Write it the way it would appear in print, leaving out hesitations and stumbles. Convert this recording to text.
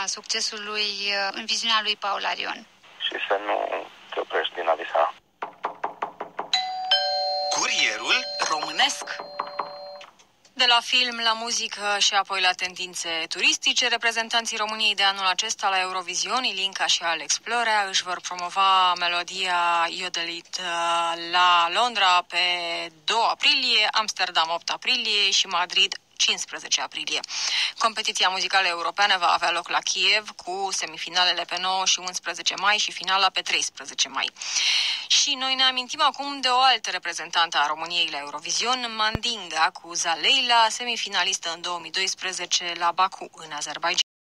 succesului în viziunea lui Paul Arion. Și să nu te oprești din a visa. Curierul românesc. De la film la muzică și apoi la tendințe turistice, reprezentanții României de anul acesta la Eurovision, Ilinca și Alex Plorea, își vor promova melodia Yodelit la Londra pe 2 aprilie, Amsterdam 8 aprilie și Madrid 15 aprilie. Competiția muzicală europeană va avea loc la Kiev cu semifinalele pe 9 și 11 mai și finala pe 13 mai. Și noi ne amintim acum de o altă reprezentantă a României la Eurovision, Mandinga, cu Zaleila, semifinalistă în 2012 la Baku, în Azerbaidjan.